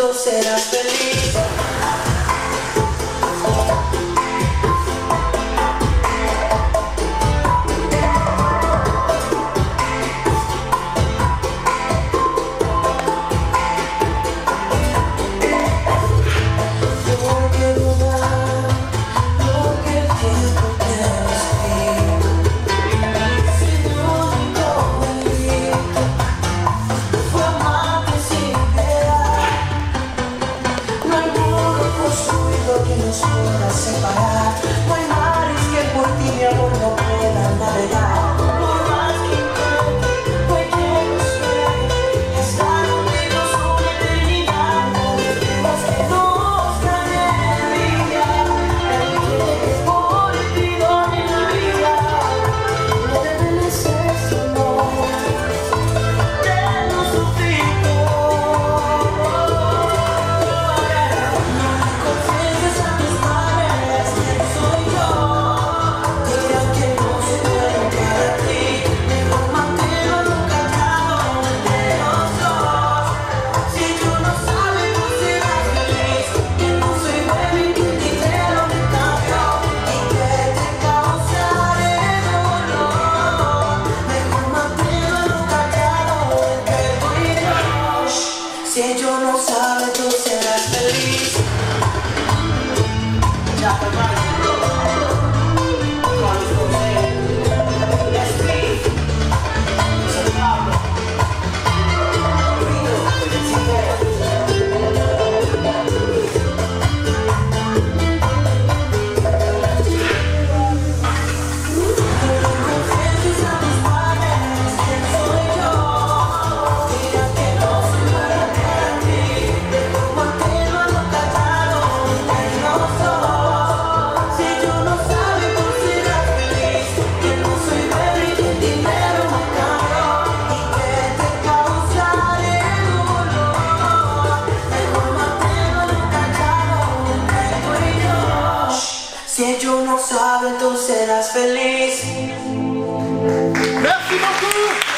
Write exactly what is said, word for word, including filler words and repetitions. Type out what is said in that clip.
tú serás feliz. Separar. No hay mares que por ti, mi amor, no puedan navegar. Por más que intente, hoy quiero ser estar contigo una eternidad. Más que nos gane el día, el que por ti doy la vida. No debe ser su amor, te lo suplico. Si ellos no saben, tú serás feliz. Ya, si ellos no saben, tú serás feliz. Merci beaucoup.